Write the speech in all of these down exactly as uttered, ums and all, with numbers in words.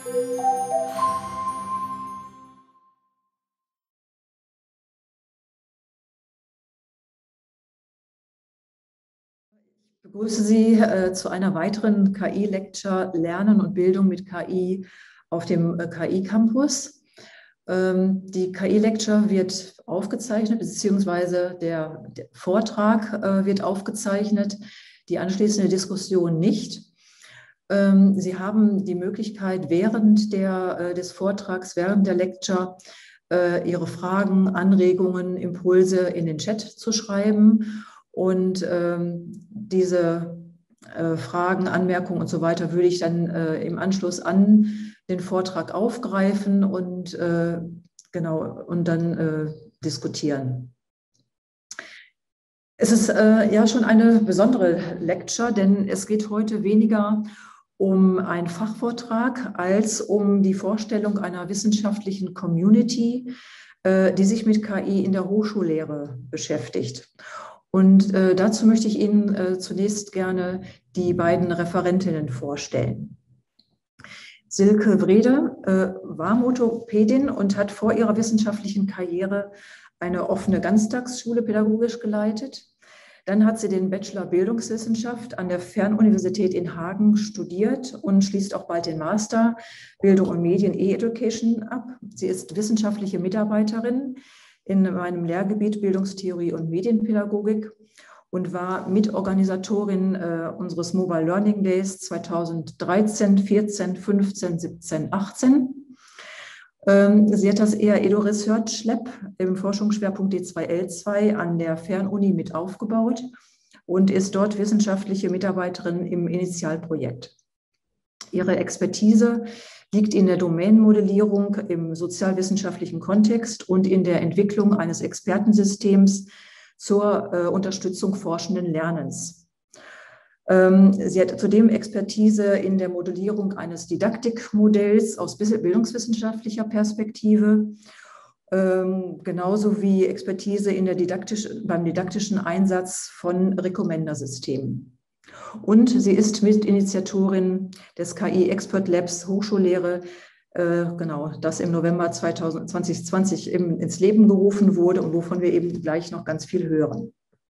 Ich begrüße Sie äh, zu einer weiteren K I-Lecture Lernen und Bildung mit K I auf dem äh, K I-Campus. Ähm, die K I-Lecture wird aufgezeichnet, beziehungsweise der, der Vortrag äh, wird aufgezeichnet, die anschließende Diskussion nicht. Ähm, Sie haben die Möglichkeit, während der, äh, des Vortrags, während der Lecture, äh, Ihre Fragen, Anregungen, Impulse in den Chat zu schreiben. Und ähm, diese äh, Fragen, Anmerkungen und so weiter würde ich dann äh, im Anschluss an den Vortrag aufgreifen und, äh, genau, und dann äh, diskutieren. Es ist äh, ja schon eine besondere Lecture, denn es geht heute weniger um einen Fachvortrag als um die Vorstellung einer wissenschaftlichen Community, äh, die sich mit K I in der Hochschullehre beschäftigt. Und äh, dazu möchte ich Ihnen äh, zunächst gerne die beiden Referentinnen vorstellen. Silke Wrede äh, war Motopädin und hat vor ihrer wissenschaftlichen Karriere eine offene Ganztagsschule pädagogisch geleitet. Dann hat sie den Bachelor Bildungswissenschaft an der Fernuniversität in Hagen studiert und schließt auch bald den Master Bildung und Medien E-Education ab. Sie ist wissenschaftliche Mitarbeiterin in meinem Lehrgebiet Bildungstheorie und Medienpädagogik und war Mitorganisatorin äh, unseres Mobile Learning Days zweitausenddreizehn, vierzehn, fünfzehn, siebzehn, achtzehn. Ähm, sie hat das E A Edu Research Lab im Forschungsschwerpunkt D zwei L zwei an der Fernuni mit aufgebaut und ist dort wissenschaftliche Mitarbeiterin im Initialprojekt. Ihre Expertise liegt in der Domänenmodellierung im sozialwissenschaftlichen Kontext und in der Entwicklung eines Expertensystems zur äh, Unterstützung forschenden Lernens. Ähm, sie hat zudem Expertise in der Modellierung eines Didaktikmodells aus bildungswissenschaftlicher Perspektive, ähm, genauso wie Expertise in der didaktisch, beim didaktischen Einsatz von Recommender-Systemen. Und sie ist Mitinitiatorin des K I Expert Labs Hochschullehre, äh, genau, das im November zwanzig zwanzig im, ins Leben gerufen wurde und wovon wir eben gleich noch ganz viel hören.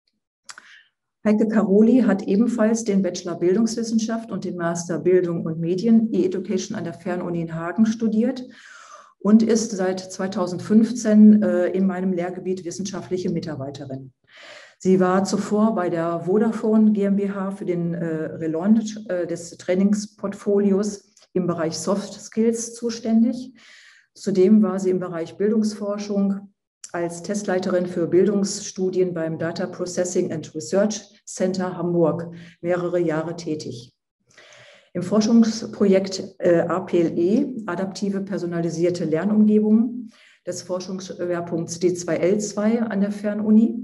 Heike Caroli hat ebenfalls den Bachelor Bildungswissenschaft und den Master Bildung und Medien E-Education an der Fernuni in Hagen studiert und ist seit zweitausendfünfzehn äh, in meinem Lehrgebiet wissenschaftliche Mitarbeiterin. Sie war zuvor bei der Vodafone GmbH für den äh, Relaunch äh, des Trainingsportfolios im Bereich Soft Skills zuständig. Zudem war sie im Bereich Bildungsforschung als Testleiterin für Bildungsstudien beim Data Processing and Research Center Hamburg mehrere Jahre tätig. Im Forschungsprojekt äh, A P L E, adaptive personalisierte Lernumgebungen, des Forschungsschwerpunkts D zwei L zwei an der Fernuni,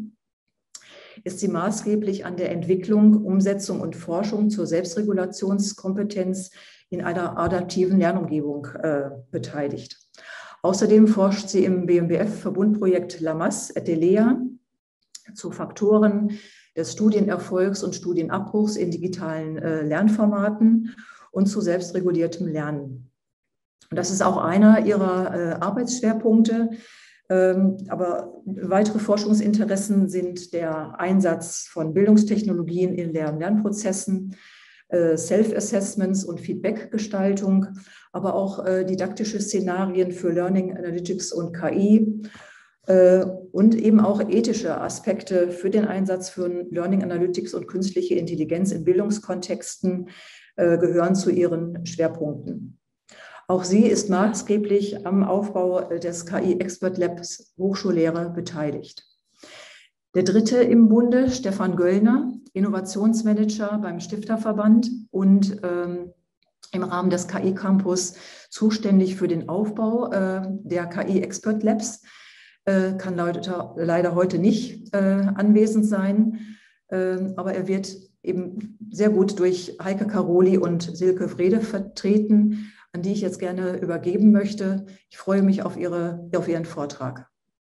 ist sie maßgeblich an der Entwicklung, Umsetzung und Forschung zur Selbstregulationskompetenz in einer adaptiven Lernumgebung äh, beteiligt. Außerdem forscht sie im B M B F-Verbundprojekt LAMAS et DELEA zu Faktoren des Studienerfolgs und Studienabbruchs in digitalen äh, Lernformaten und zu selbstreguliertem Lernen. Und das ist auch einer ihrer äh, Arbeitsschwerpunkte. Ähm, aber weitere Forschungsinteressen sind der Einsatz von Bildungstechnologien in Lehr- und Lernprozessen, äh, Self-Assessments und Feedbackgestaltung, aber auch äh, didaktische Szenarien für Learning Analytics und K I äh, und eben auch ethische Aspekte für den Einsatz von Learning Analytics und künstliche Intelligenz in Bildungskontexten äh, gehören zu ihren Schwerpunkten. Auch sie ist maßgeblich am Aufbau des K I Expert Labs Hochschullehre beteiligt. Der dritte im Bunde, Stefan Göllner, Innovationsmanager beim Stifterverband und ähm, im Rahmen des K I Campus zuständig für den Aufbau äh, der K I Expert Labs, äh, kann leider, leider heute nicht äh, anwesend sein, äh, aber er wird eben sehr gut durch Heike Caroli und Silke Wrede vertreten, an die ich jetzt gerne übergeben möchte. Ich freue mich auf, ihre, auf Ihren Vortrag.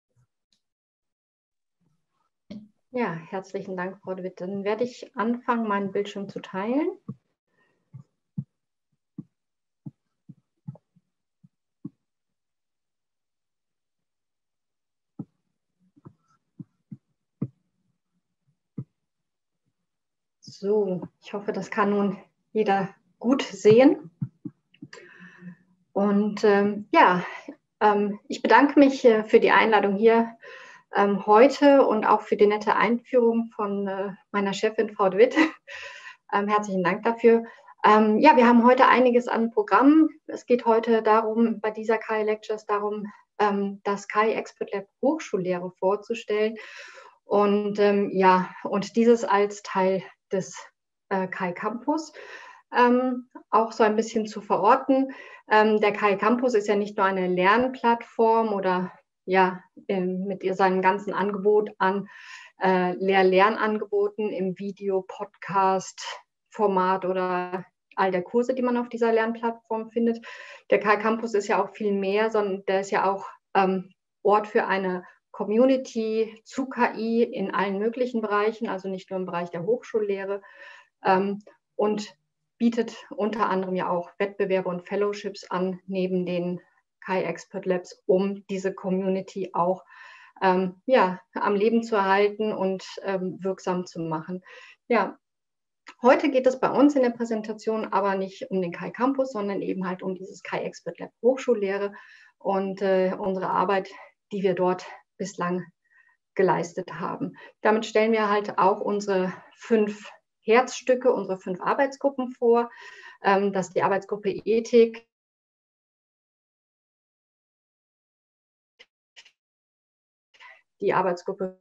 Ja, herzlichen Dank, Frau de Witt. Dann werde ich anfangen, meinen Bildschirm zu teilen. So, ich hoffe, das kann nun jeder gut sehen. Und ähm, ja, ähm, ich bedanke mich äh, für die Einladung hier ähm, heute und auch für die nette Einführung von äh, meiner Chefin, Frau de Witt. ähm, herzlichen Dank dafür. Ähm, ja, wir haben heute einiges an Programmen. Es geht heute darum, bei dieser K I-Lectures darum, ähm, das K I Expert Lab Hochschullehre vorzustellen. Und ähm, ja, und dieses als Teil des äh, K I Campus. Ähm, auch so ein bisschen zu verorten. Ähm, der K I Campus ist ja nicht nur eine Lernplattform oder ja, in, mit seinem ganzen Angebot an äh, Lehr-Lernangeboten im Video, Podcast, Format oder all der Kurse, die man auf dieser Lernplattform findet. Der K I Campus ist ja auch viel mehr, sondern der ist ja auch ähm, Ort für eine Community zu K I in allen möglichen Bereichen, also nicht nur im Bereich der Hochschullehre. Ähm, und bietet unter anderem ja auch Wettbewerbe und Fellowships an, neben den K I Expert Labs, um diese Community auch ähm, ja, am Leben zu erhalten und ähm, wirksam zu machen. Ja, heute geht es bei uns in der Präsentation aber nicht um den K I Campus, sondern eben halt um dieses K I Expert Lab Hochschullehre und äh, unsere Arbeit, die wir dort bislang geleistet haben. Damit stellen wir halt auch unsere fünf Herzstücke, unsere fünf Arbeitsgruppen vor. Ähm, das ist die Arbeitsgruppe Ethik, die Arbeitsgruppe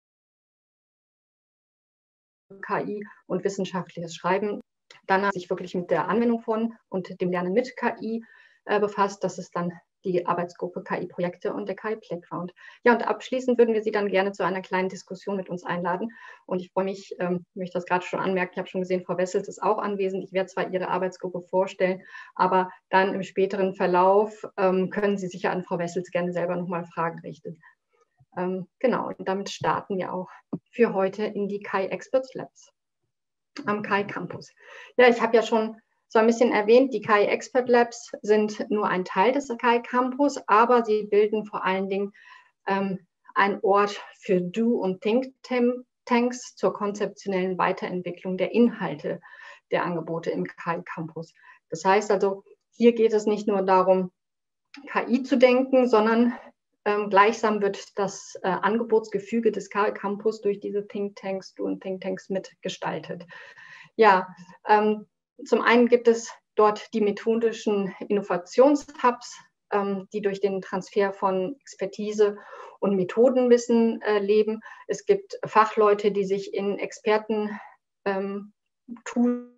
K I und wissenschaftliches Schreiben. Dann hat sich wirklich mit der Anwendung von und dem Lernen mit K I äh, befasst. Das ist dann die Arbeitsgruppe K I-Projekte und der K I-Playground. Ja, und abschließend würden wir Sie dann gerne zu einer kleinen Diskussion mit uns einladen. Und ich freue mich, ähm, ich möchte das gerade schon anmerken, ich habe schon gesehen, Frau Wessels ist auch anwesend. Ich werde zwar Ihre Arbeitsgruppe vorstellen, aber dann im späteren Verlauf ähm, können Sie sicher an Frau Wessels gerne selber nochmal Fragen richten. Ähm, genau, und damit starten wir auch für heute in die K I Experts Labs am K I Campus. Ja, ich habe ja schon so ein bisschen erwähnt, die K I Expert Labs sind nur ein Teil des K I Campus, aber sie bilden vor allen Dingen ähm, einen Ort für Do- und Think-Tanks zur konzeptionellen Weiterentwicklung der Inhalte der Angebote im K I Campus. Das heißt also, hier geht es nicht nur darum, K I zu denken, sondern ähm, gleichsam wird das äh, Angebotsgefüge des K I Campus durch diese Thinktanks, Do- und Thinktanks mitgestaltet. Ja, ähm, zum einen gibt es dort die methodischen Innovationshubs, ähm, die durch den Transfer von Expertise und Methodenwissen äh, leben. Es gibt Fachleute, die sich in Experten ähm, Tools,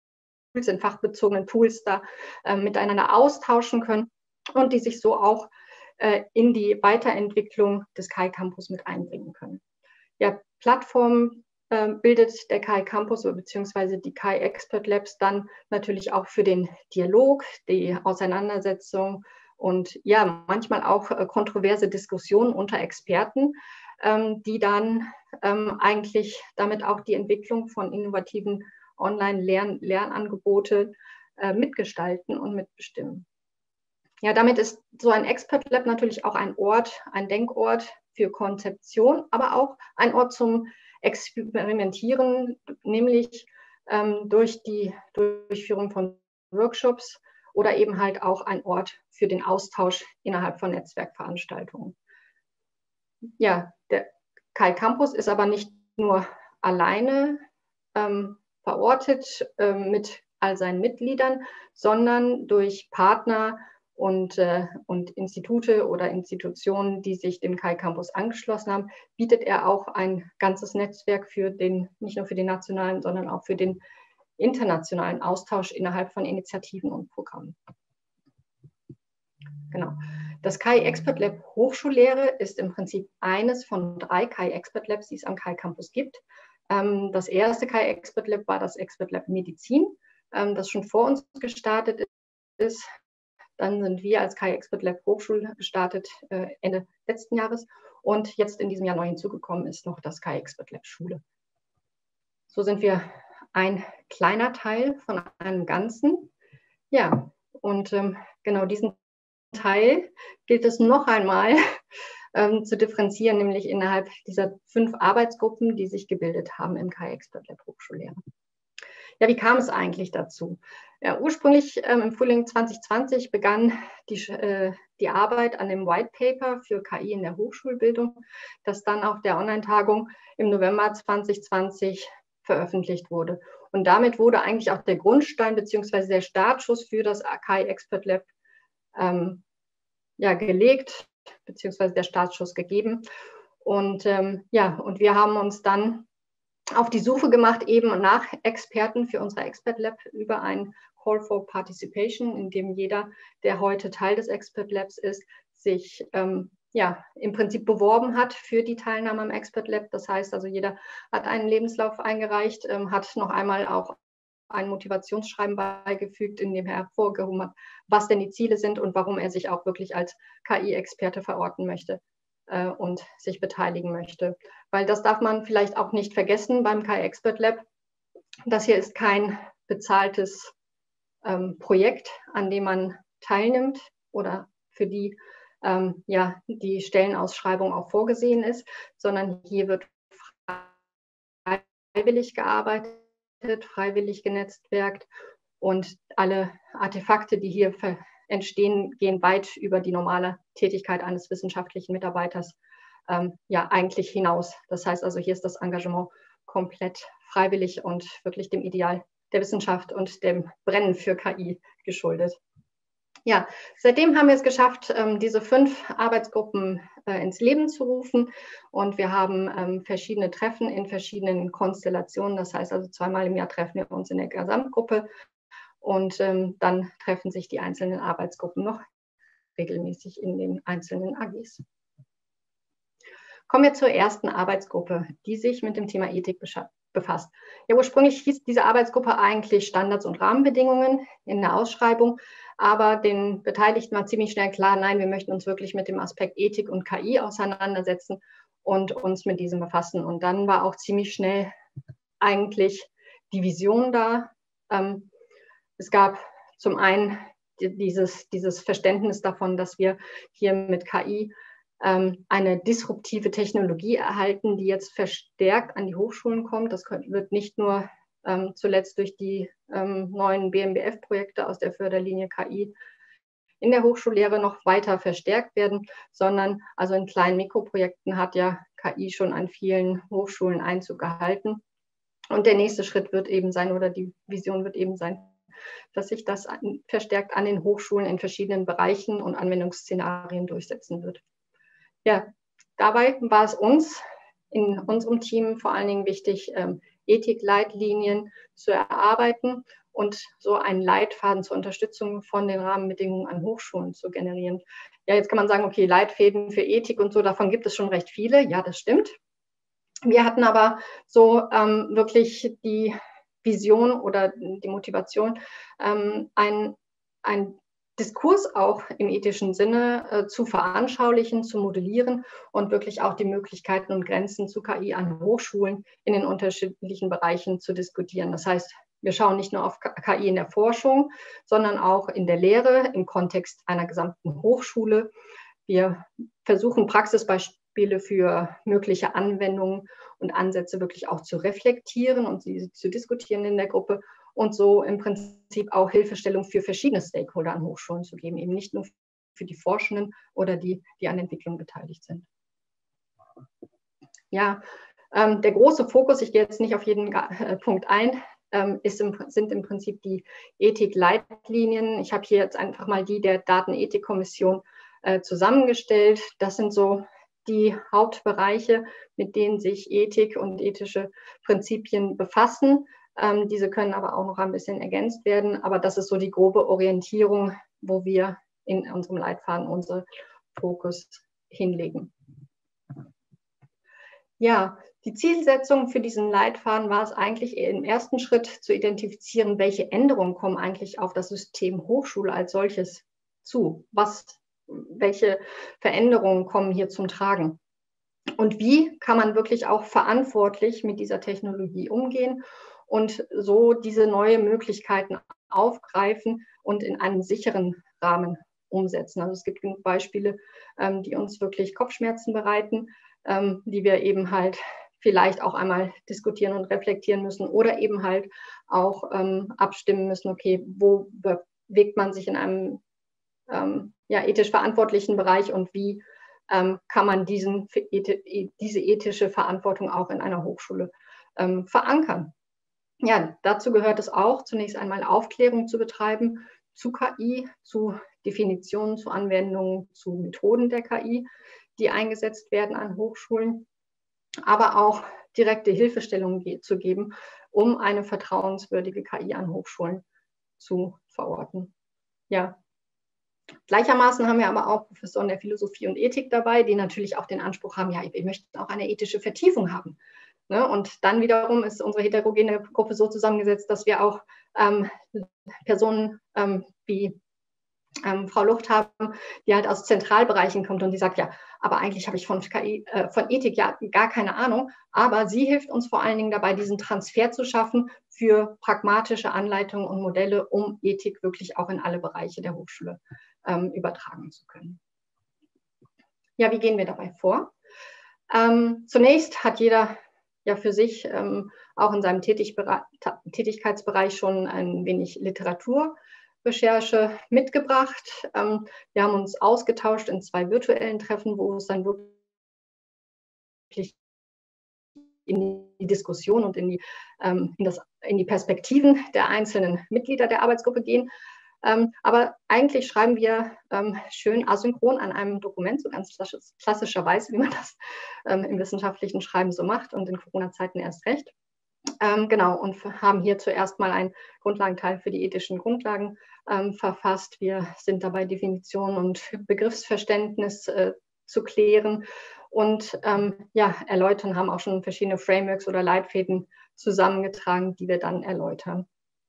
in fachbezogenen Tools da äh, miteinander austauschen können und die sich so auch äh, in die Weiterentwicklung des K I Campus mit einbringen können. Ja, Plattformen äh, bildet der K I Campus bzw. die K I Expert Labs dann natürlich auch für den Dialog, die Auseinandersetzung und ja, manchmal auch äh, kontroverse Diskussionen unter Experten, ähm, die dann ähm, eigentlich damit auch die Entwicklung von innovativen Online-Lernangebote äh, mitgestalten und mitbestimmen. Ja, damit ist so ein Expert Lab natürlich auch ein Ort, ein Denkort für Konzeption, aber auch ein Ort zum Experimentieren, nämlich ähm, durch die Durchführung von Workshops oder eben halt auch ein Ort für den Austausch innerhalb von Netzwerkveranstaltungen. Ja, der K I Campus ist aber nicht nur alleine ähm, verortet äh, mit all seinen Mitgliedern, sondern durch Partner und, äh, und Institute oder Institutionen, die sich dem K I Campus angeschlossen haben, bietet er auch ein ganzes Netzwerk für den, nicht nur für den nationalen, sondern auch für den internationalen Austausch innerhalb von Initiativen und Programmen. Genau. Das K I Expert Lab Hochschullehre ist im Prinzip eines von drei K I Expert Labs, die es am K I Campus gibt. Das erste K I Expert Lab war das Expert Lab Medizin, das schon vor uns gestartet ist. Dann sind wir als K I Expert Lab Hochschule gestartet Ende letzten Jahres und jetzt in diesem Jahr neu hinzugekommen ist noch das K I Expert Lab Schule. So sind wir ein kleiner Teil von einem Ganzen. Ja, und ähm, genau diesen Teil gilt es noch einmal ähm, zu differenzieren, nämlich innerhalb dieser fünf Arbeitsgruppen, die sich gebildet haben im K I Expert Lab Hochschullehre. Ja, wie kam es eigentlich dazu? Ja, ursprünglich ähm, im Frühling zwanzig zwanzig begann die, äh, die Arbeit an dem White Paper für K I in der Hochschulbildung, das dann auf der Online-Tagung im November zwanzig zwanzig veröffentlicht wurde. Und damit wurde eigentlich auch der Grundstein bzw. der Startschuss für das K I Expert Lab ähm, ja, gelegt, beziehungsweise der Startschuss gegeben. Und ähm, ja, und wir haben uns dann auf die Suche gemacht, eben nach Experten für unser Expert Lab über ein Call for Participation, in dem jeder, der heute Teil des Expert Labs ist, sich ähm, ja, im Prinzip beworben hat für die Teilnahme am Expert Lab. Das heißt also, jeder hat einen Lebenslauf eingereicht, ähm, hat noch einmal auch ein Motivationsschreiben beigefügt, in dem er hervorgehoben hat, was denn die Ziele sind und warum er sich auch wirklich als K I-Experte verorten möchte äh, und sich beteiligen möchte. Weil das darf man vielleicht auch nicht vergessen beim K I Expert Lab. Das hier ist kein bezahltes ähm, Projekt, an dem man teilnimmt oder für die ähm, ja, die Stellenausschreibung auch vorgesehen ist, sondern hier wird freiwillig gearbeitet, freiwillig genetzwerkt und alle Artefakte, die hier entstehen, gehen weit über die normale Tätigkeit eines wissenschaftlichen Mitarbeiters ähm, ja eigentlich hinaus. Das heißt also, hier ist das Engagement komplett freiwillig und wirklich dem Ideal der Wissenschaft und dem Brennen für K I geschuldet. Ja, seitdem haben wir es geschafft, diese fünf Arbeitsgruppen ins Leben zu rufen und wir haben verschiedene Treffen in verschiedenen Konstellationen. Das heißt also, zweimal im Jahr treffen wir uns in der Gesamtgruppe und dann treffen sich die einzelnen Arbeitsgruppen noch regelmäßig in den einzelnen A Gs. Kommen wir zur ersten Arbeitsgruppe, die sich mit dem Thema Ethik befasst. Ja, ursprünglich hieß diese Arbeitsgruppe eigentlich Standards und Rahmenbedingungen in der Ausschreibung, aber den Beteiligten war ziemlich schnell klar, nein, wir möchten uns wirklich mit dem Aspekt Ethik und K I auseinandersetzen und uns mit diesem befassen. Und dann war auch ziemlich schnell eigentlich die Vision da. Ähm, es gab zum einen dieses, dieses Verständnis davon, dass wir hier mit K I eine disruptive Technologie erhalten, die jetzt verstärkt an die Hochschulen kommt. Das wird nicht nur ähm, zuletzt durch die ähm, neuen B M B F-Projekte aus der Förderlinie K I in der Hochschullehre noch weiter verstärkt werden, sondern also in kleinen Mikroprojekten hat ja K I schon an vielen Hochschulen Einzug gehalten. Und der nächste Schritt wird eben sein, oder die Vision wird eben sein, dass sich das an, verstärkt an den Hochschulen in verschiedenen Bereichen und Anwendungsszenarien durchsetzen wird. Ja, dabei war es uns in unserem Team vor allen Dingen wichtig, ähm, Ethikleitlinien zu erarbeiten und so einen Leitfaden zur Unterstützung von den Rahmenbedingungen an Hochschulen zu generieren. Ja, jetzt kann man sagen, okay, Leitfäden für Ethik und so, davon gibt es schon recht viele. Ja, das stimmt. Wir hatten aber so ähm, wirklich die Vision oder die Motivation, ähm, ein, ein Diskurs auch im ethischen Sinne äh, zu veranschaulichen, zu modellieren und wirklich auch die Möglichkeiten und Grenzen zu K I an Hochschulen in den unterschiedlichen Bereichen zu diskutieren. Das heißt, wir schauen nicht nur auf K I in der Forschung, sondern auch in der Lehre im Kontext einer gesamten Hochschule. Wir versuchen Praxisbeispiele für mögliche Anwendungen und Ansätze wirklich auch zu reflektieren und sie zu diskutieren in der Gruppe und so im Prinzip auch Hilfestellung für verschiedene Stakeholder an Hochschulen zu geben, eben nicht nur für die Forschenden oder die, die an Entwicklung beteiligt sind. Ja, ähm, der große Fokus, ich gehe jetzt nicht auf jeden äh, Punkt ein, ähm, ist im, sind im Prinzip die Ethikleitlinien. Ich habe hier jetzt einfach mal die der Datenethikkommission äh, zusammengestellt. Das sind so die Hauptbereiche, mit denen sich Ethik und ethische Prinzipien befassen. Ähm, diese können aber auch noch ein bisschen ergänzt werden. Aber das ist so die grobe Orientierung, wo wir in unserem Leitfaden unseren Fokus hinlegen. Ja, die Zielsetzung für diesen Leitfaden war es eigentlich im ersten Schritt zu identifizieren, welche Änderungen kommen eigentlich auf das System Hochschule als solches zu. Was, welche Veränderungen kommen hier zum Tragen? Und wie kann man wirklich auch verantwortlich mit dieser Technologie umgehen und so diese neuen Möglichkeiten aufgreifen und in einem sicheren Rahmen umsetzen? Also es gibt genug Beispiele, die uns wirklich Kopfschmerzen bereiten, die wir eben halt vielleicht auch einmal diskutieren und reflektieren müssen oder eben halt auch ähm, abstimmen müssen, okay, wo bewegt man sich in einem ähm, ja, ethisch verantwortlichen Bereich und wie ähm, kann man diesen, diese ethische Verantwortung auch in einer Hochschule ähm, verankern. Ja, dazu gehört es auch, zunächst einmal Aufklärung zu betreiben zu K I, zu Definitionen, zu Anwendungen, zu Methoden der K I, die eingesetzt werden an Hochschulen, aber auch direkte Hilfestellungen zu geben, um eine vertrauenswürdige K I an Hochschulen zu verorten. Ja. Gleichermaßen haben wir aber auch Professoren der Philosophie und Ethik dabei, die natürlich auch den Anspruch haben, ja, wir möchten auch eine ethische Vertiefung haben. Ne? Und dann wiederum ist unsere heterogene Gruppe so zusammengesetzt, dass wir auch ähm, Personen ähm, wie ähm, Frau Lucht haben, die halt aus Zentralbereichen kommt und die sagt, ja, aber eigentlich habe ich von, K I, äh, von Ethik ja gar keine Ahnung, aber sie hilft uns vor allen Dingen dabei, diesen Transfer zu schaffen für pragmatische Anleitungen und Modelle, um Ethik wirklich auch in alle Bereiche der Hochschule ähm, übertragen zu können. Ja, wie gehen wir dabei vor? Ähm, zunächst hat jeder ja für sich ähm, auch in seinem Tätigkeitsbereich schon ein wenig Literaturrecherche mitgebracht. Ähm, wir haben uns ausgetauscht in zwei virtuellen Treffen, wo es dann wirklich in die Diskussion und in die, ähm, in das, in die Perspektiven der einzelnen Mitglieder der Arbeitsgruppe gehen. Ähm, aber eigentlich schreiben wir ähm, schön asynchron an einem Dokument, so ganz klassischerweise, wie man das ähm, im wissenschaftlichen Schreiben so macht und in Corona-Zeiten erst recht. Ähm, genau, und haben hier zuerst mal einen Grundlagenteil für die ethischen Grundlagen ähm, verfasst. Wir sind dabei, Definition und Begriffsverständnis äh, zu klären und ähm, ja, erläutern, haben auch schon verschiedene Frameworks oder Leitfäden zusammengetragen, die wir dann erläutern.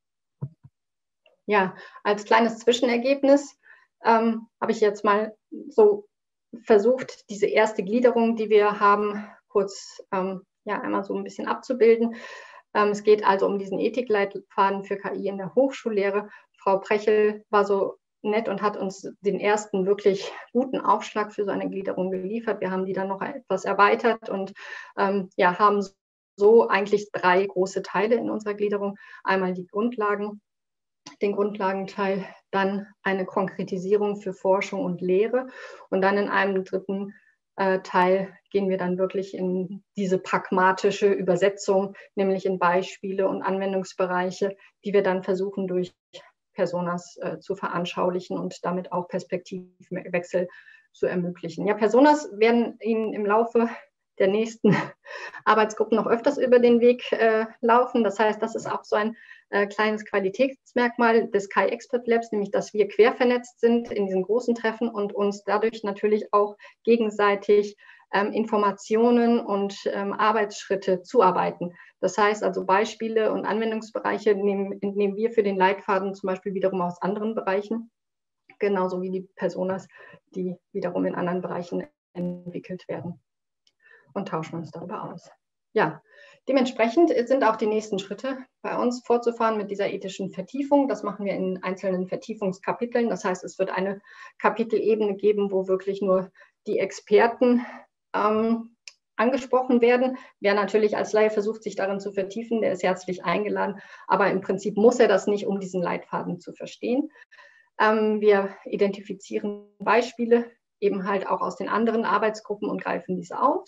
Ja, als kleines Zwischenergebnis ähm, habe ich jetzt mal so versucht, diese erste Gliederung, die wir haben, kurz ähm, ja, einmal so ein bisschen abzubilden. Ähm, es geht also um diesen Ethikleitfaden für K I in der Hochschullehre. Frau Prechel war so nett und hat uns den ersten wirklich guten Aufschlag für so eine Gliederung geliefert. Wir haben die dann noch etwas erweitert und ähm, ja, haben so eigentlich drei große Teile in unserer Gliederung. Einmal die Grundlagen, den Grundlagenteil, dann eine Konkretisierung für Forschung und Lehre und dann in einem dritten äh, Teil gehen wir dann wirklich in diese pragmatische Übersetzung, nämlich in Beispiele und Anwendungsbereiche, die wir dann versuchen durch Personas äh, zu veranschaulichen und damit auch Perspektivwechsel zu ermöglichen. Ja, Personas werden Ihnen im Laufe der nächsten Arbeitsgruppen noch öfters über den Weg äh, laufen. Das heißt, das ist auch so ein äh, kleines Qualitätsmerkmal des K I-Expert Labs, nämlich dass wir quer vernetzt sind in diesen großen Treffen und uns dadurch natürlich auch gegenseitig ähm, Informationen und ähm, Arbeitsschritte zuarbeiten. Das heißt also Beispiele und Anwendungsbereiche nehmen, entnehmen wir für den Leitfaden zum Beispiel wiederum aus anderen Bereichen, genauso wie die Personas, die wiederum in anderen Bereichen entwickelt werden. Und tauschen uns darüber aus. Ja, dementsprechend sind auch die nächsten Schritte bei uns fortzufahren mit dieser ethischen Vertiefung. Das machen wir in einzelnen Vertiefungskapiteln. Das heißt, es wird eine Kapitelebene geben, wo wirklich nur die Experten ähm, angesprochen werden. Wer natürlich als Laie versucht, sich darin zu vertiefen, der ist herzlich eingeladen. Aber im Prinzip muss er das nicht, um diesen Leitfaden zu verstehen. Ähm, wir identifizieren Beispiele eben halt auch aus den anderen Arbeitsgruppen und greifen diese auf.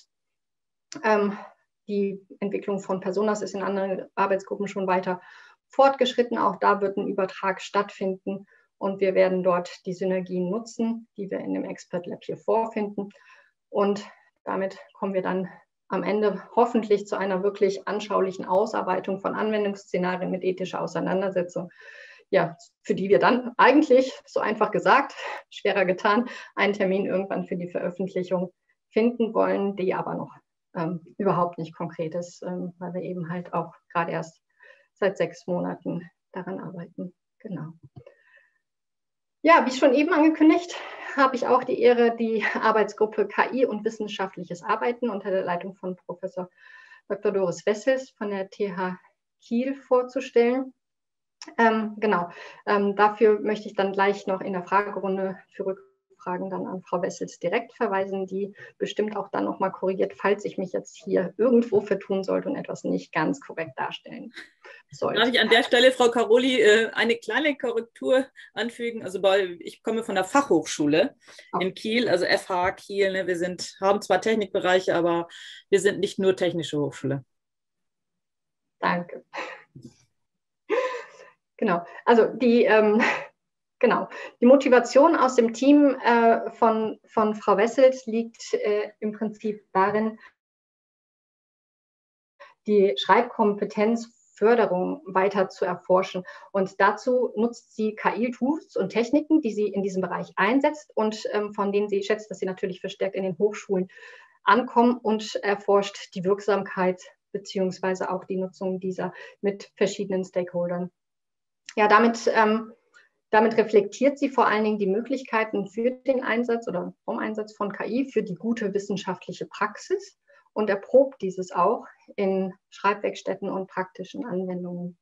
Ähm, die Entwicklung von Personas ist in anderen Arbeitsgruppen schon weiter fortgeschritten. Auch da wird ein Übertrag stattfinden und wir werden dort die Synergien nutzen, die wir in dem Expert Lab hier vorfinden. Und damit kommen wir dann am Ende hoffentlich zu einer wirklich anschaulichen Ausarbeitung von Anwendungsszenarien mit ethischer Auseinandersetzung, ja, für die wir dann eigentlich, so einfach gesagt, schwerer getan, einen Termin irgendwann für die Veröffentlichung finden wollen, die aber noch Ähm, überhaupt nicht konkret ist, ähm, weil wir eben halt auch gerade erst seit sechs Monaten daran arbeiten. Genau. Ja, wie schon eben angekündigt, habe ich auch die Ehre, die Arbeitsgruppe K I und wissenschaftliches Arbeiten unter der Leitung von Professor Doktor Doris Wessels von der T H Kiel vorzustellen. Ähm, genau, ähm, dafür möchte ich dann gleich noch in der Fragerunde für Anfragen dann an Frau Wessels direkt verweisen, die bestimmt auch dann nochmal korrigiert, falls ich mich jetzt hier irgendwo vertun sollte und etwas nicht ganz korrekt darstellen sollte. Darf ich an der Stelle, Frau Caroli, eine kleine Korrektur anfügen? Also bei, ich komme von der Fachhochschule oh. in Kiel, also F H Kiel. Ne? Wir sind, haben zwar Technikbereiche, aber wir sind nicht nur technische Hochschule. Danke. Genau, also die, ähm, genau. die Motivation aus dem Team äh, von, von Frau Wessels liegt äh, im Prinzip darin, die Schreibkompetenzförderung weiter zu erforschen. Und dazu nutzt sie K I-Tools und Techniken, die sie in diesem Bereich einsetzt und ähm, von denen sie schätzt, dass sie natürlich verstärkt in den Hochschulen ankommen, und erforscht die Wirksamkeit beziehungsweise auch die Nutzung dieser mit verschiedenen Stakeholdern. Ja, damit, ähm, damit reflektiert sie vor allen Dingen die Möglichkeiten für den Einsatz oder vom Einsatz von K I für die gute wissenschaftliche Praxis und erprobt dieses auch in Schreibwerkstätten und praktischen Anwendungen.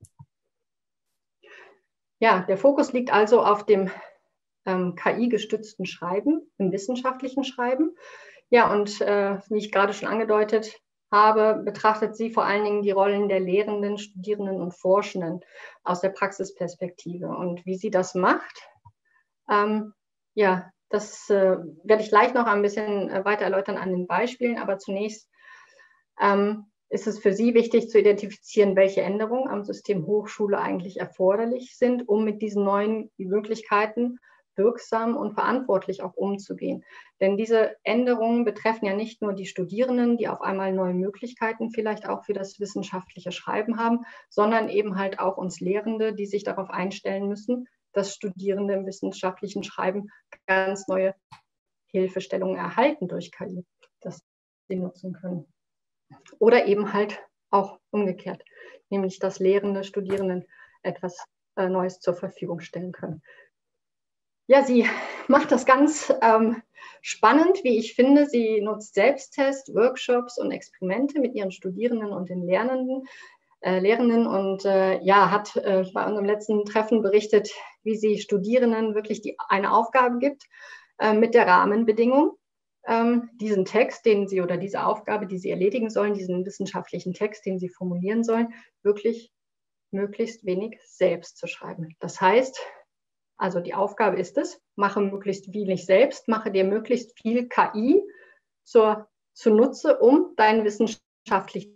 Ja, der Fokus liegt also auf dem ähm, K I-gestützten Schreiben, im wissenschaftlichen Schreiben. Ja, und äh, wie ich gerade schon angedeutet habe, betrachtet sie vor allen Dingen die Rollen der Lehrenden, Studierenden und Forschenden aus der Praxisperspektive. Und wie sie das macht, ähm, ja, das äh, werde ich gleich noch ein bisschen äh, weiter erläutern an den Beispielen. Aber zunächst ähm, ist es für sie wichtig zu identifizieren, welche Änderungen am System Hochschule eigentlich erforderlich sind, um mit diesen neuen Möglichkeiten wirksam und verantwortlich auch umzugehen. Denn diese Änderungen betreffen ja nicht nur die Studierenden, die auf einmal neue Möglichkeiten vielleicht auch für das wissenschaftliche Schreiben haben, sondern eben halt auch uns Lehrende, die sich darauf einstellen müssen, dass Studierende im wissenschaftlichen Schreiben ganz neue Hilfestellungen erhalten durch K I, dass sie nutzen können. Oder eben halt auch umgekehrt, nämlich dass Lehrende, Studierenden etwas äh, Neues zur Verfügung stellen können. Ja, sie macht das ganz ähm, spannend, wie ich finde. Sie nutzt Selbsttests, Workshops und Experimente mit ihren Studierenden und den Lernenden, äh, Lehrenden und äh, ja, hat äh, bei unserem letzten Treffen berichtet, wie sie Studierenden wirklich die, eine Aufgabe gibt äh, mit der Rahmenbedingung, ähm, diesen Text, den sie oder diese Aufgabe, die sie erledigen sollen, diesen wissenschaftlichen Text, den sie formulieren sollen, wirklich möglichst wenig selbst zu schreiben. Das heißt, also die Aufgabe ist es, mache möglichst wenig selbst, mache dir möglichst viel K I zur, zunutze, um deinen wissenschaftlichen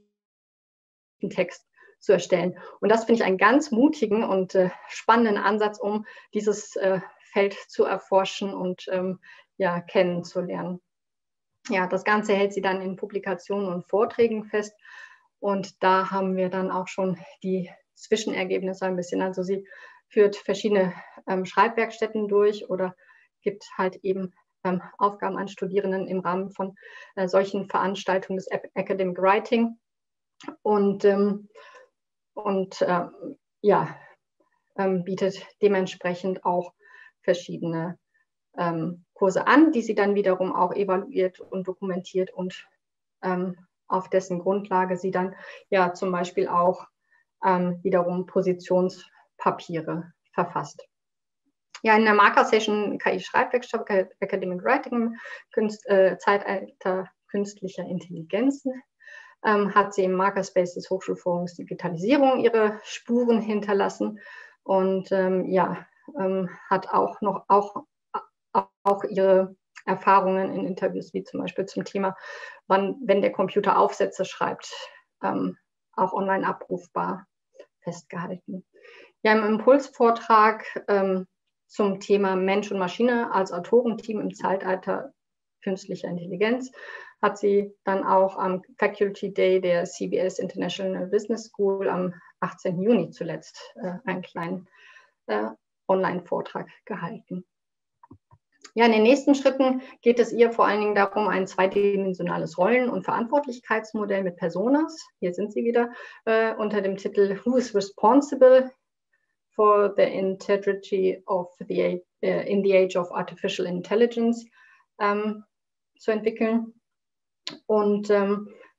Text zu erstellen. Und das finde ich einen ganz mutigen und äh, spannenden Ansatz, um dieses äh, Feld zu erforschen und ähm, ja, kennenzulernen. Ja, das Ganze hält sie dann in Publikationen und Vorträgen fest. Und da haben wir dann auch schon die Zwischenergebnisse ein bisschen. Also sie führt verschiedene ähm, Schreibwerkstätten durch oder gibt halt eben ähm, Aufgaben an Studierenden im Rahmen von äh, solchen Veranstaltungen des Academic Writing und, ähm, und äh, ja, ähm, bietet dementsprechend auch verschiedene ähm, Kurse an, die sie dann wiederum auch evaluiert und dokumentiert und ähm, auf dessen Grundlage sie dann ja zum Beispiel auch ähm, wiederum Positionspapiere verfasst. Ja, in der Marker-Session K I-Schreibwerkstatt, Academic Writing, Künst, äh, Zeitalter künstlicher Intelligenzen, ähm, hat sie im Makerspace des Hochschulforums Digitalisierung ihre Spuren hinterlassen und ähm, ja, ähm, hat auch noch auch, auch ihre Erfahrungen in Interviews, wie zum Beispiel zum Thema, wann, wenn der Computer Aufsätze schreibt, ähm, auch online abrufbar festgehalten. Ja, im Impulsvortrag ähm, zum Thema Mensch und Maschine als Autorenteam im Zeitalter künstlicher Intelligenz hat sie dann auch am Faculty Day der C B S International Business School am achtzehnten Juni zuletzt äh, einen kleinen äh, Online-Vortrag gehalten. Ja, in den nächsten Schritten geht es ihr vor allen Dingen darum, ein zweidimensionales Rollen- und Verantwortlichkeitsmodell mit Personas, hier sind sie wieder, äh, unter dem Titel Who is Responsible for the Integrity of the, uh, in the Age of Artificial Intelligence ähm, zu entwickeln. Und ähm,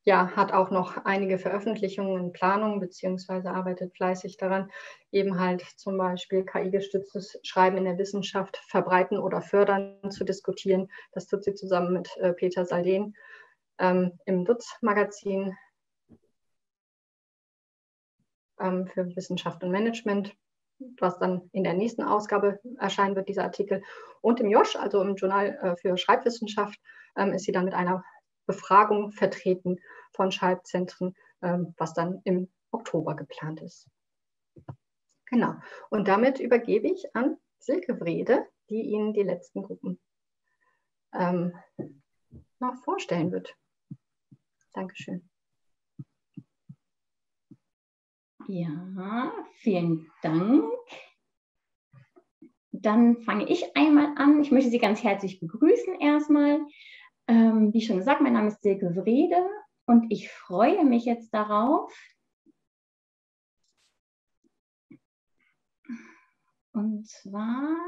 ja, hat auch noch einige Veröffentlichungen in Planung, beziehungsweise arbeitet fleißig daran, eben halt zum Beispiel K I-gestütztes Schreiben in der Wissenschaft verbreiten oder fördern zu diskutieren. Das tut sie zusammen mit äh, Peter Salden ähm, im D U Z-Magazin ähm, für Wissenschaft und Management, was dann in der nächsten Ausgabe erscheinen wird, dieser Artikel. Und im Josch, also im Journal äh, für Schreibwissenschaft, ähm, ist sie dann mit einer Befragung vertreten von Schreibzentren, ähm, was dann im Oktober geplant ist. Genau. Und damit übergebe ich an Silke Wrede, die Ihnen die letzten Gruppen ähm, noch vorstellen wird. Dankeschön. Ja, vielen Dank. Dann fange ich einmal an. Ich möchte Sie ganz herzlich begrüßen erstmal. Ähm, wie schon gesagt, mein Name ist Silke Wrede und ich freue mich jetzt darauf, und zwar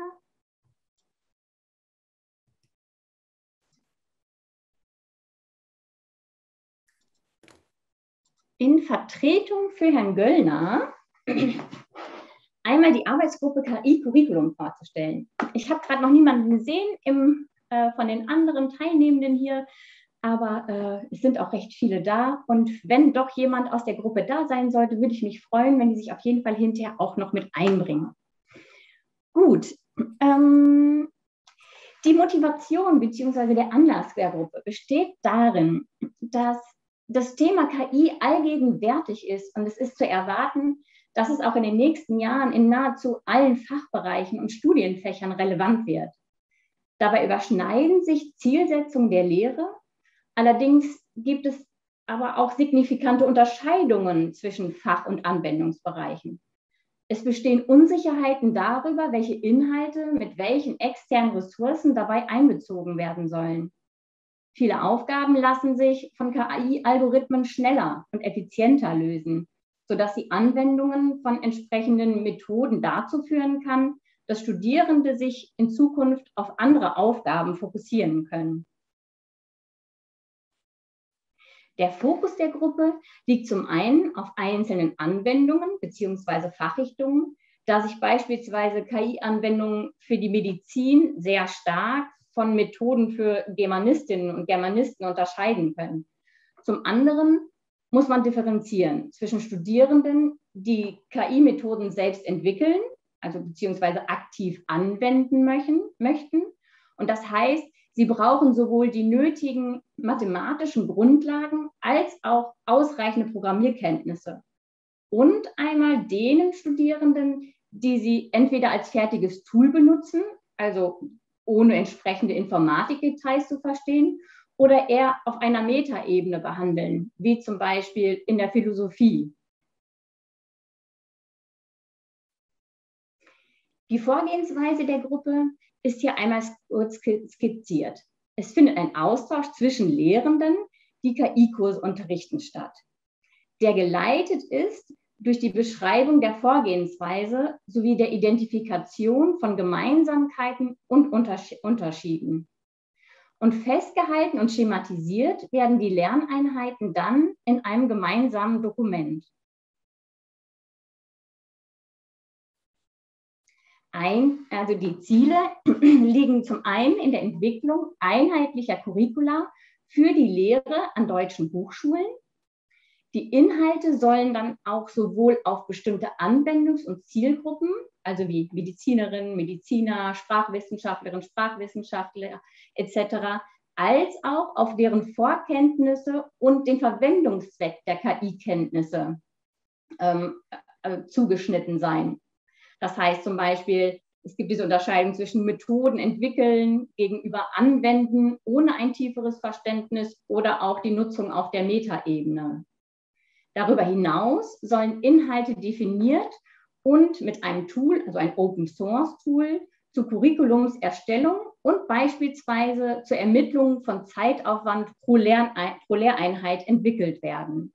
in Vertretung für Herrn Göllner einmal die Arbeitsgruppe K I-Curriculum vorzustellen. Ich habe gerade noch niemanden gesehen im, äh, von den anderen Teilnehmenden hier, aber äh, es sind auch recht viele da. Und wenn doch jemand aus der Gruppe da sein sollte, würde ich mich freuen, wenn die sich auf jeden Fall hinterher auch noch mit einbringen. Gut. Ähm, die Motivation bzw. der Anlass der Gruppe besteht darin, dass das Thema K I allgegenwärtig ist und es ist zu erwarten, dass es auch in den nächsten Jahren in nahezu allen Fachbereichen und Studienfächern relevant wird. Dabei überschneiden sich Zielsetzungen der Lehre, allerdings gibt es aber auch signifikante Unterscheidungen zwischen Fach- und Anwendungsbereichen. Es bestehen Unsicherheiten darüber, welche Inhalte mit welchen externen Ressourcen dabei einbezogen werden sollen. Viele Aufgaben lassen sich von K I-Algorithmen schneller und effizienter lösen, sodass die Anwendungen von entsprechenden Methoden dazu führen kann, dass Studierende sich in Zukunft auf andere Aufgaben fokussieren können. Der Fokus der Gruppe liegt zum einen auf einzelnen Anwendungen bzw. Fachrichtungen, da sich beispielsweise K I-Anwendungen für die Medizin sehr stark von Methoden für Germanistinnen und Germanisten unterscheiden können. Zum anderen muss man differenzieren zwischen Studierenden, die K I-Methoden selbst entwickeln, also beziehungsweise aktiv anwenden möchten, möchten. Und das heißt, sie brauchen sowohl die nötigen mathematischen Grundlagen als auch ausreichende Programmierkenntnisse. Und einmal denen Studierenden, die sie entweder als fertiges Tool benutzen, also ohne entsprechende Informatikdetails zu verstehen, oder eher auf einer Metaebene behandeln, wie zum Beispiel in der Philosophie. Die Vorgehensweise der Gruppe ist hier einmal kurz skizziert. Es findet ein Austausch zwischen Lehrenden, die K I-Kurse unterrichten, statt, der geleitet ist durch die Beschreibung der Vorgehensweise sowie der Identifikation von Gemeinsamkeiten und Unterschieden. Und festgehalten und schematisiert werden die Lerneinheiten dann in einem gemeinsamen Dokument. Ein, also die Ziele liegen zum einen in der Entwicklung einheitlicher Curricula für die Lehre an deutschen Hochschulen. Die Inhalte sollen dann auch sowohl auf bestimmte Anwendungs- und Zielgruppen, also wie Medizinerinnen, Mediziner, Sprachwissenschaftlerinnen, Sprachwissenschaftler et cetera, als auch auf deren Vorkenntnisse und den Verwendungszweck der K I-Kenntnisse ähm, äh, zugeschnitten sein. Das heißt zum Beispiel, es gibt diese Unterscheidung zwischen Methoden entwickeln gegenüber Anwenden ohne ein tieferes Verständnis oder auch die Nutzung auf der Metaebene. Darüber hinaus sollen Inhalte definiert und mit einem Tool, also ein Open-Source-Tool, zur Curriculumserstellung und beispielsweise zur Ermittlung von Zeitaufwand pro, Lern- pro Lehreinheit entwickelt werden.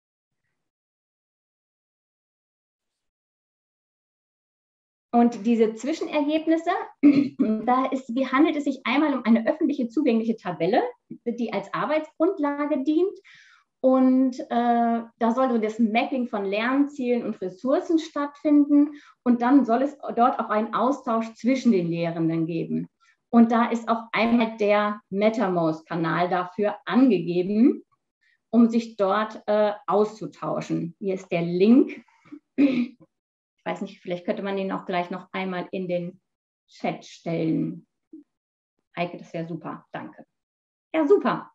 Und diese Zwischenergebnisse, da ist, handelt es sich einmal um eine öffentliche zugängliche Tabelle, die als Arbeitsgrundlage dient Und äh, da soll so das Mapping von Lernzielen und Ressourcen stattfinden. Und dann soll es dort auch einen Austausch zwischen den Lehrenden geben. Und da ist auch einmal der MetaMost-Kanal dafür angegeben, um sich dort äh, auszutauschen. Hier ist der Link. Ich weiß nicht, vielleicht könnte man den auch gleich noch einmal in den Chat stellen. Heike, das wäre super. Danke. Ja, super.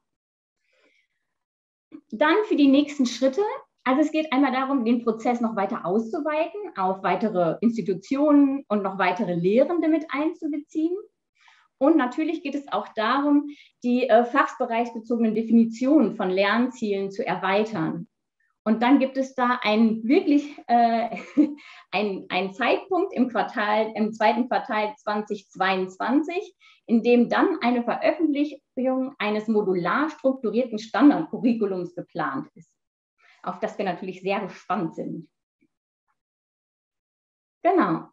Dann für die nächsten Schritte. Also es geht einmal darum, den Prozess noch weiter auszuweiten, auf weitere Institutionen und noch weitere Lehrende mit einzubeziehen. Und natürlich geht es auch darum, die äh, fachbereichsbezogenen Definitionen von Lernzielen zu erweitern. Und dann gibt es da einen wirklich äh, einen, einen Zeitpunkt im Quartal, im zweiten Quartal zweitausendzweiundzwanzig, in dem dann eine Veröffentlichung eines modular strukturierten Standardcurriculums geplant ist, auf das wir natürlich sehr gespannt sind. Genau.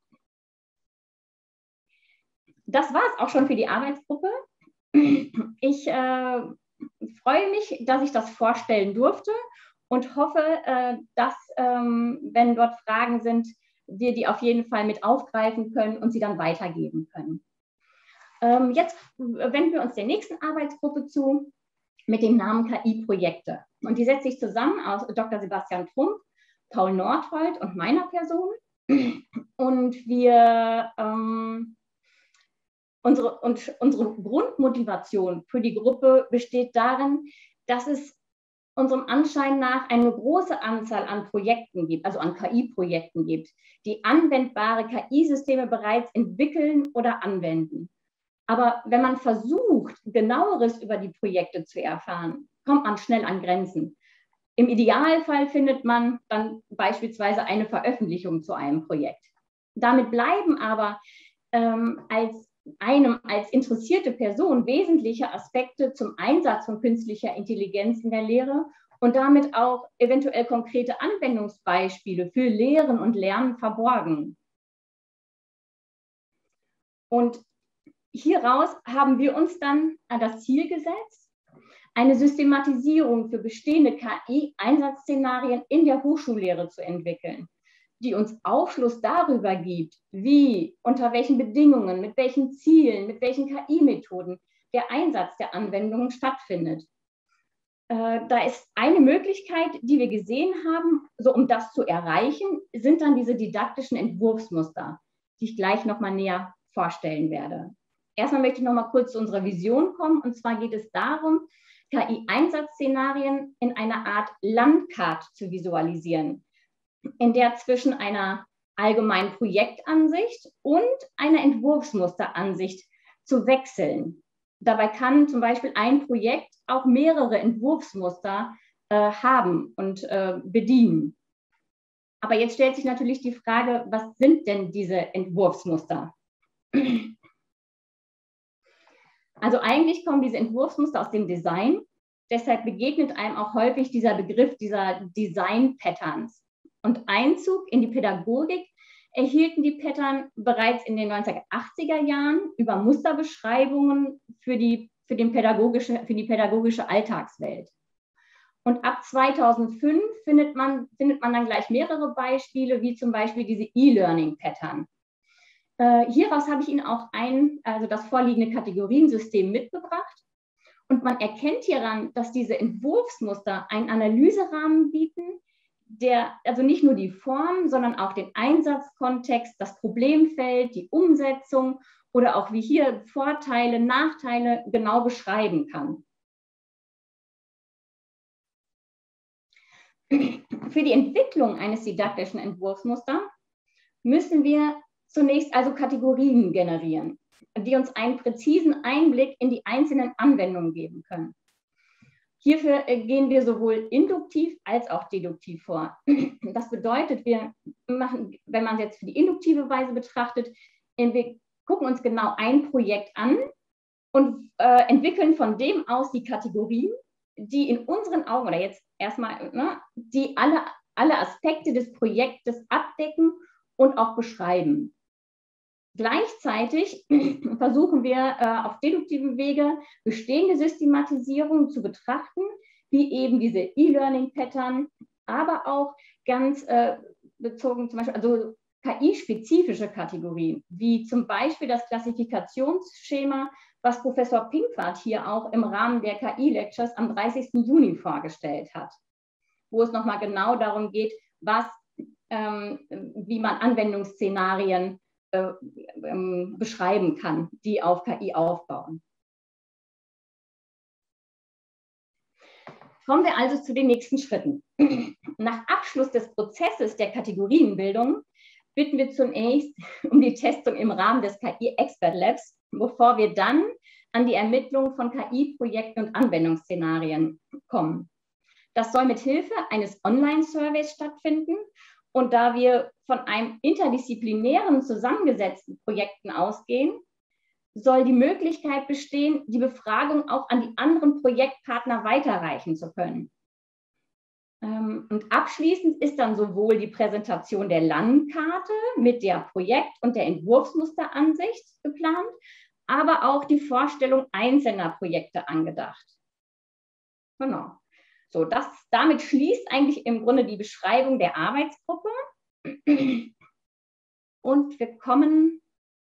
Das war es auch schon für die Arbeitsgruppe. Ich äh, freue mich, dass ich das vorstellen durfte und hoffe, äh, dass, ähm, wenn dort Fragen sind, wir die auf jeden Fall mit aufgreifen können und sie dann weitergeben können. Ähm, jetzt wenden wir uns der nächsten Arbeitsgruppe zu mit dem Namen K I-Projekte. Und die setzt sich zusammen aus Doktor Sebastian Trump, Paul Nordhold und meiner Person. Und wir, ähm, unsere, und unsere Grundmotivation für die Gruppe besteht darin, dass es unserem Anschein nach eine große Anzahl an Projekten gibt, also an K I-Projekten gibt, die anwendbare K I-Systeme bereits entwickeln oder anwenden. Aber wenn man versucht, genaueres über die Projekte zu erfahren, kommt man schnell an Grenzen. Im Idealfall findet man dann beispielsweise eine Veröffentlichung zu einem Projekt. Damit bleiben aber ähm, als einem als interessierte Person wesentliche Aspekte zum Einsatz von künstlicher Intelligenz in der Lehre und damit auch eventuell konkrete Anwendungsbeispiele für Lehren und Lernen verborgen. Und hieraus haben wir uns dann an das Ziel gesetzt, eine Systematisierung für bestehende K I-Einsatzszenarien in der Hochschullehre zu entwickeln, die uns Aufschluss darüber gibt, wie, unter welchen Bedingungen, mit welchen Zielen, mit welchen K I-Methoden der Einsatz der Anwendungen stattfindet. Äh, da ist eine Möglichkeit, die wir gesehen haben, so um das zu erreichen, sind dann diese didaktischen Entwurfsmuster, die ich gleich nochmal näher vorstellen werde. Erstmal möchte ich nochmal kurz zu unserer Vision kommen, und zwar geht es darum, K I-Einsatzszenarien in einer Art Landkarte zu visualisieren, in der zwischen einer allgemeinen Projektansicht und einer Entwurfsmusteransicht zu wechseln. Dabei kann zum Beispiel ein Projekt auch mehrere Entwurfsmuster äh, haben und äh, bedienen. Aber jetzt stellt sich natürlich die Frage, was sind denn diese Entwurfsmuster? Also eigentlich kommen diese Entwurfsmuster aus dem Design. Deshalb begegnet einem auch häufig dieser Begriff dieser Design-Patterns. Und Einzug in die Pädagogik erhielten die Pattern bereits in den neunzehnhundertachtziger Jahren über Musterbeschreibungen für die, für, den pädagogische, für die pädagogische Alltagswelt. Und ab zweitausendfünf findet man, findet man dann gleich mehrere Beispiele, wie zum Beispiel diese E-Learning-Pattern. Äh, hieraus habe ich Ihnen auch ein, also das vorliegende Kategoriensystem mitgebracht. Und man erkennt hieran, dass diese Entwurfsmuster einen Analyserahmen bieten, der also nicht nur die Form, sondern auch den Einsatzkontext, das Problemfeld, die Umsetzung oder auch wie hier Vorteile, Nachteile genau beschreiben kann. Für die Entwicklung eines didaktischen Entwurfsmusters müssen wir zunächst also Kategorien generieren, die uns einen präzisen Einblick in die einzelnen Anwendungen geben können. Hierfür gehen wir sowohl induktiv als auch deduktiv vor. Das bedeutet, wir machen, wenn man es jetzt für die induktive Weise betrachtet, wir gucken uns genau ein Projekt an und äh, entwickeln von dem aus die Kategorien, die in unseren Augen, oder jetzt erstmal, ne, die alle, alle Aspekte des Projektes abdecken und auch beschreiben. Gleichzeitig versuchen wir äh, auf deduktivem Wege bestehende Systematisierungen zu betrachten, wie eben diese E-Learning-Pattern, aber auch ganz äh, bezogen zum Beispiel, also K I-spezifische Kategorien, wie zum Beispiel das Klassifikationsschema, was Professor Pinkwart hier auch im Rahmen der K I-Lectures am dreißigsten Juni vorgestellt hat, wo es nochmal genau darum geht, was, ähm, wie man Anwendungsszenarien äh, ähm, beschreiben kann, die auf K I aufbauen. Kommen wir also zu den nächsten Schritten. Nach Abschluss des Prozesses der Kategorienbildung bitten wir zunächst um die Testung im Rahmen des K I-Expert Labs, bevor wir dann an die Ermittlung von K I-Projekten und Anwendungsszenarien kommen. Das soll mit Hilfe eines Online-Surveys stattfinden. Und da wir von einem interdisziplinären, zusammengesetzten Projekten ausgehen, soll die Möglichkeit bestehen, die Befragung auch an die anderen Projektpartner weiterreichen zu können. Und abschließend ist dann sowohl die Präsentation der Landkarte mit der Projekt- und der Entwurfsmusteransicht geplant, aber auch die Vorstellung einzelner Projekte angedacht. Genau. So, das, damit schließt eigentlich im Grunde die Beschreibung der Arbeitsgruppe. Und wir kommen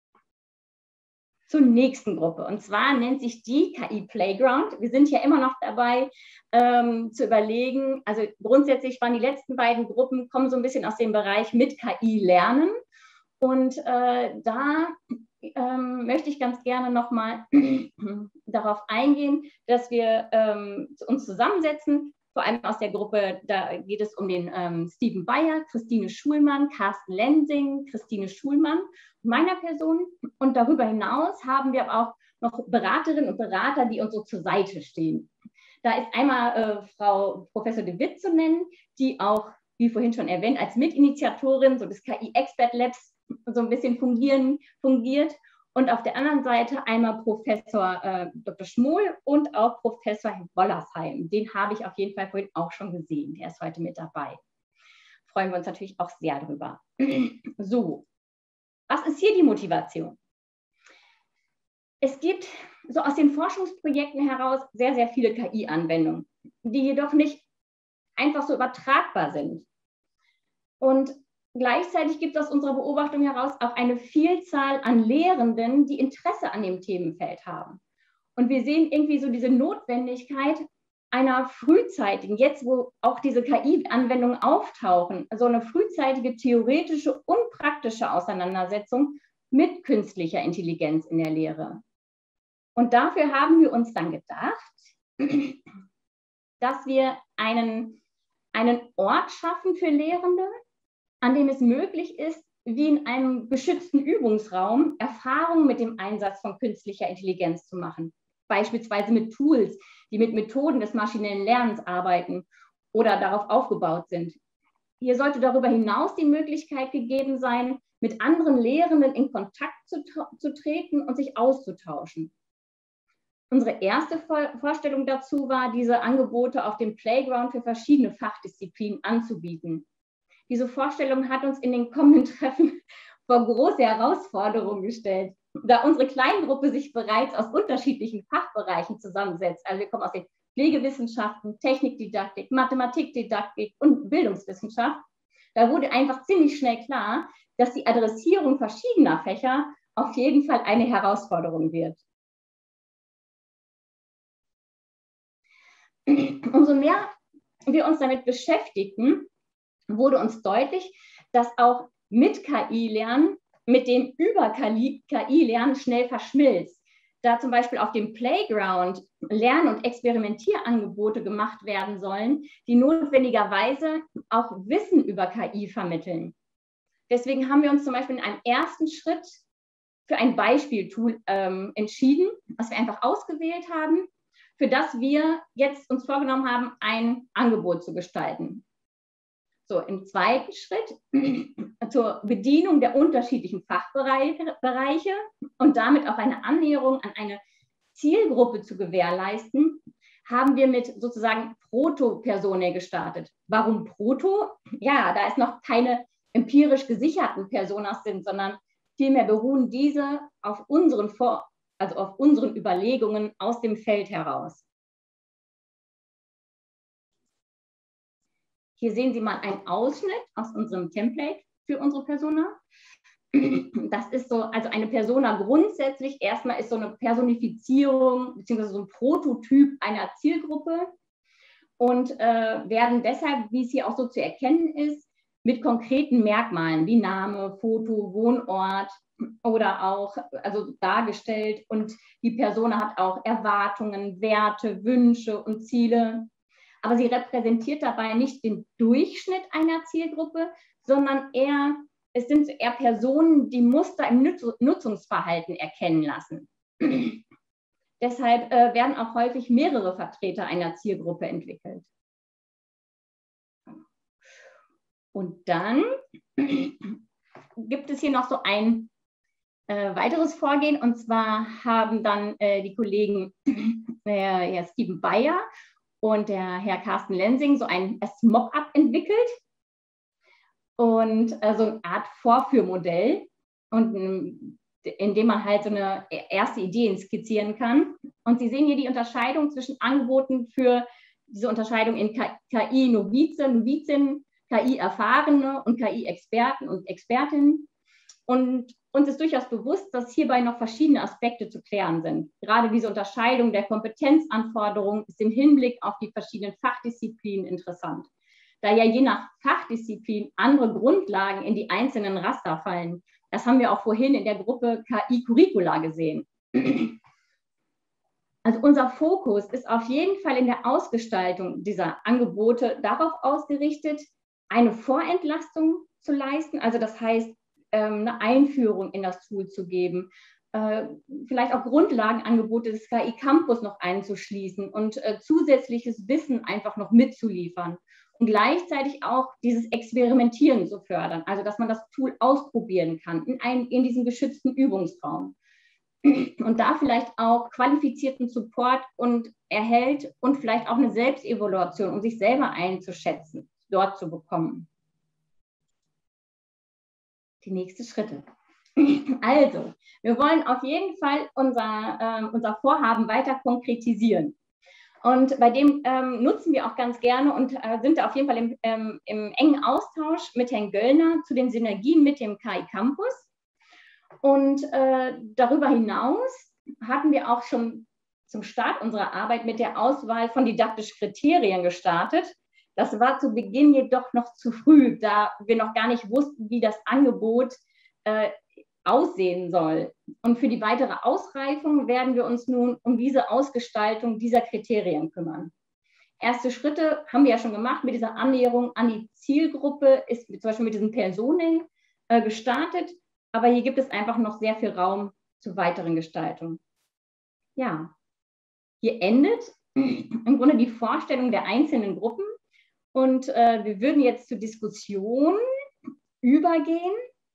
zur nächsten Gruppe. Und zwar nennt sich die K I Playground. Wir sind ja immer noch dabei, ähm, zu überlegen, also grundsätzlich waren die letzten beiden Gruppen, kommen so ein bisschen aus dem Bereich mit K I lernen. Und äh, da ähm, möchte ich ganz gerne nochmal darauf eingehen, dass wir ähm, uns zusammensetzen, vor allem aus der Gruppe, da geht es um den ähm, Steven Bayer, Christine Schulmann, Carsten Lensing, Christine Schulmann, meiner Person. Und darüber hinaus haben wir auch noch Beraterinnen und Berater, die uns so zur Seite stehen. Da ist einmal äh, Frau Professor de Witt zu nennen, die auch, wie vorhin schon erwähnt, als Mitinitiatorin so des K I-Expert Labs so ein bisschen fungieren, fungiert. Und auf der anderen Seite einmal Professor äh, Doktor Schmohl und auch Professor Wollersheim. Den habe ich auf jeden Fall vorhin auch schon gesehen. Der ist heute mit dabei. Freuen wir uns natürlich auch sehr drüber. So, was ist hier die Motivation? Es gibt so aus den Forschungsprojekten heraus sehr, sehr viele K I-Anwendungen, die jedoch nicht einfach so übertragbar sind. Und gleichzeitig gibt es aus unserer Beobachtung heraus auch eine Vielzahl an Lehrenden, die Interesse an dem Themenfeld haben. Und wir sehen irgendwie so diese Notwendigkeit einer frühzeitigen, jetzt wo auch diese K I-Anwendungen auftauchen, so eine frühzeitige theoretische und praktische Auseinandersetzung mit künstlicher Intelligenz in der Lehre. Und dafür haben wir uns dann gedacht, dass wir einen, einen Ort schaffen für Lehrende, an dem es möglich ist, wie in einem geschützten Übungsraum Erfahrungen mit dem Einsatz von künstlicher Intelligenz zu machen. Beispielsweise mit Tools, die mit Methoden des maschinellen Lernens arbeiten oder darauf aufgebaut sind. Hier sollte darüber hinaus die Möglichkeit gegeben sein, mit anderen Lehrenden in Kontakt zu, zu treten und sich auszutauschen. Unsere erste Vorstellung dazu war, diese Angebote auf dem Playground für verschiedene Fachdisziplinen anzubieten. Diese Vorstellung hat uns in den kommenden Treffen vor große Herausforderungen gestellt, da unsere Kleingruppe sich bereits aus unterschiedlichen Fachbereichen zusammensetzt. Also wir kommen aus den Pflegewissenschaften, Technikdidaktik, Mathematikdidaktik und Bildungswissenschaft. Da wurde einfach ziemlich schnell klar, dass die Adressierung verschiedener Fächer auf jeden Fall eine Herausforderung wird. Umso mehr wir uns damit beschäftigten, wurde uns deutlich, dass auch mit K I-Lernen, mit dem über K I-Lernen schnell verschmilzt. Da zum Beispiel auf dem Playground Lern- und Experimentierangebote gemacht werden sollen, die notwendigerweise auch Wissen über K I vermitteln. Deswegen haben wir uns zum Beispiel in einem ersten Schritt für ein Beispieltool ähm, entschieden, was wir einfach ausgewählt haben, für das wir jetzt uns vorgenommen haben, ein Angebot zu gestalten. So, im zweiten Schritt zur Bedienung der unterschiedlichen Fachbereiche und damit auch eine Annäherung an eine Zielgruppe zu gewährleisten, haben wir mit sozusagen Proto-Personae gestartet. Warum Proto? Ja, da es noch keine empirisch gesicherten Personas sind, sondern vielmehr beruhen diese auf unseren, Vor- also auf unseren Überlegungen aus dem Feld heraus. Hier sehen Sie mal einen Ausschnitt aus unserem Template für unsere Persona. Das ist so, also eine Persona grundsätzlich erstmal ist so eine Personifizierung beziehungsweise so ein Prototyp einer Zielgruppe und äh, werden deshalb, wie es hier auch so zu erkennen ist, mit konkreten Merkmalen wie Name, Foto, Wohnort oder auch also dargestellt, und die Persona hat auch Erwartungen, Werte, Wünsche und Ziele. Aber sie repräsentiert dabei nicht den Durchschnitt einer Zielgruppe, sondern eher, es sind eher Personen, die Muster im Nutzungsverhalten erkennen lassen. Deshalb äh, werden auch häufig mehrere Vertreter einer Zielgruppe entwickelt. Und dann gibt es hier noch so ein äh, weiteres Vorgehen, und zwar haben dann äh, die Kollegen äh, Herr Steven Bayer und der Herr Carsten Lensing so ein Mock-up entwickelt und äh, so eine Art Vorführmodell, und in dem man halt so eine erste Idee skizzieren kann. Und Sie sehen hier die Unterscheidung zwischen Angeboten für diese Unterscheidung in K I-Novize, Novizin, K I-Erfahrene und K I-Experten und Expertinnen. Und uns ist durchaus bewusst, dass hierbei noch verschiedene Aspekte zu klären sind. Gerade diese Unterscheidung der Kompetenzanforderungen ist im Hinblick auf die verschiedenen Fachdisziplinen interessant, da ja je nach Fachdisziplin andere Grundlagen in die einzelnen Raster fallen. Das haben wir auch vorhin in der Gruppe K I-Curricula gesehen. Also unser Fokus ist auf jeden Fall in der Ausgestaltung dieser Angebote darauf ausgerichtet, eine Vorentlastung zu leisten, also das heißt, eine Einführung in das Tool zu geben, vielleicht auch Grundlagenangebote des K I-Campus noch einzuschließen und zusätzliches Wissen einfach noch mitzuliefern und gleichzeitig auch dieses Experimentieren zu fördern, also dass man das Tool ausprobieren kann in, einem, in diesem geschützten Übungsraum und da vielleicht auch qualifizierten Support und erhält und vielleicht auch eine Selbstevaluation, um sich selber einzuschätzen, dort zu bekommen. Die nächsten Schritte. Also, wir wollen auf jeden Fall unser, äh, unser Vorhaben weiter konkretisieren. Und bei dem ähm, nutzen wir auch ganz gerne und äh, sind da auf jeden Fall im, ähm, im engen Austausch mit Herrn Göllner zu den Synergien mit dem K I-Campus. Und äh, darüber hinaus hatten wir auch schon zum Start unserer Arbeit mit der Auswahl von didaktischen Kriterien gestartet. Das war zu Beginn jedoch noch zu früh, da wir noch gar nicht wussten, wie das Angebot äh, aussehen soll. Und für die weitere Ausreifung werden wir uns nun um diese Ausgestaltung dieser Kriterien kümmern. Erste Schritte haben wir ja schon gemacht mit dieser Annäherung an die Zielgruppe, ist zum Beispiel mit diesem Personing äh, gestartet, aber hier gibt es einfach noch sehr viel Raum zur weiteren Gestaltung. Ja, hier endet im Grunde die Vorstellung der einzelnen Gruppen. Und äh, wir würden jetzt zur Diskussion übergehen.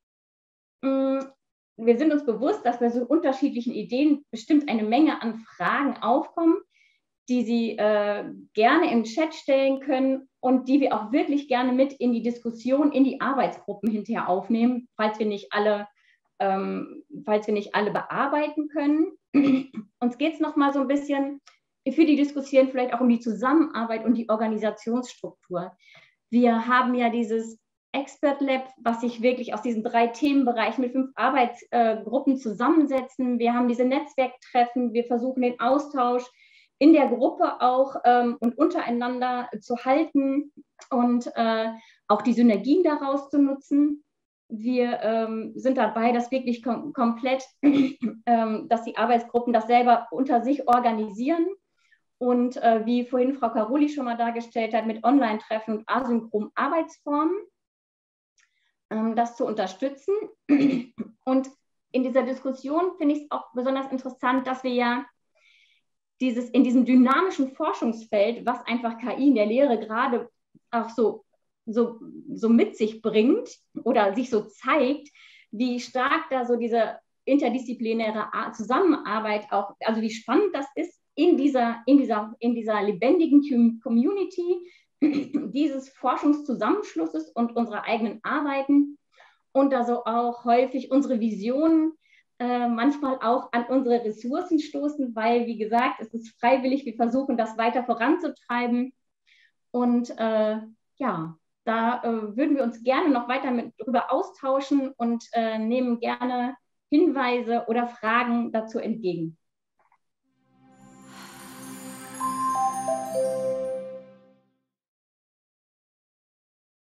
Ähm, wir sind uns bewusst, dass bei so unterschiedlichen Ideen bestimmt eine Menge an Fragen aufkommen, die Sie äh, gerne im Chat stellen können und die wir auch wirklich gerne mit in die Diskussion, in die Arbeitsgruppen hinterher aufnehmen, falls wir nicht alle, ähm, falls wir nicht alle bearbeiten können. Uns geht es nochmal so ein bisschen für die Diskussion vielleicht auch um die Zusammenarbeit und die Organisationsstruktur. Wir haben ja dieses Expert Lab, was sich wirklich aus diesen drei Themenbereichen mit fünf Arbeitsgruppen zusammensetzen. Wir haben diese Netzwerktreffen, wir versuchen den Austausch in der Gruppe auch ähm, und untereinander zu halten und äh, auch die Synergien daraus zu nutzen. Wir ähm, sind dabei, das wirklich kom komplett, ähm, dass die Arbeitsgruppen das selber unter sich organisieren. Und äh, wie vorhin Frau Caroli schon mal dargestellt hat, mit Online-Treffen und asynchronen Arbeitsformen, ähm, das zu unterstützen. Und in dieser Diskussion finde ich es auch besonders interessant, dass wir ja dieses, in diesem dynamischen Forschungsfeld, was einfach K I in der Lehre gerade auch so, so, so mit sich bringt oder sich so zeigt, wie stark da so diese interdisziplinäre Zusammenarbeit auch, also wie spannend das ist, in dieser, in dieser, in dieser lebendigen Community dieses Forschungszusammenschlusses und unserer eigenen Arbeiten und also auch häufig unsere Visionen äh, manchmal auch an unsere Ressourcen stoßen, weil, wie gesagt, es ist freiwillig, wir versuchen, das weiter voranzutreiben und äh, ja, da äh, würden wir uns gerne noch weiter mit drüber austauschen und äh, nehmen gerne Hinweise oder Fragen dazu entgegen.